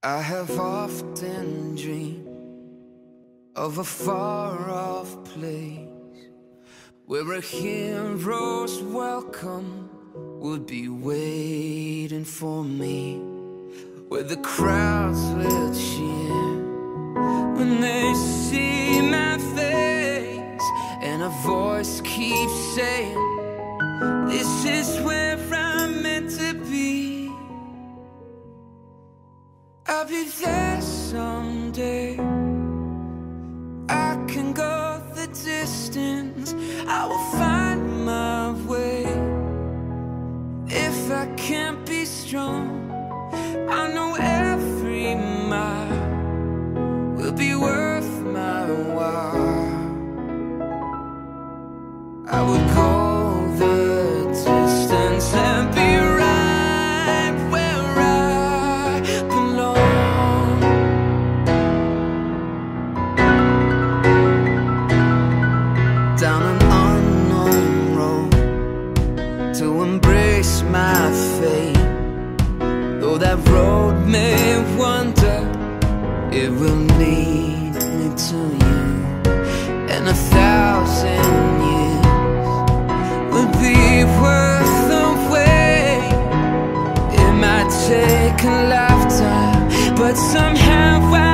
I have often dreamed of a far-off place where a hero's welcome would be waiting for me, where the crowds will cheer when they see my face, and a voice keeps saying, this is where I'm meant to be. I'll be there someday. I can go the distance. I will find my way. If I can't be strong, I know every mile will be worth my while. I would go the distance and be right where I belong. Down an unknown road to embrace my fate. Though that road may wander, it will lead me to you. And 1,000 years would be worth the wait. It might take a lifetime, but somehow I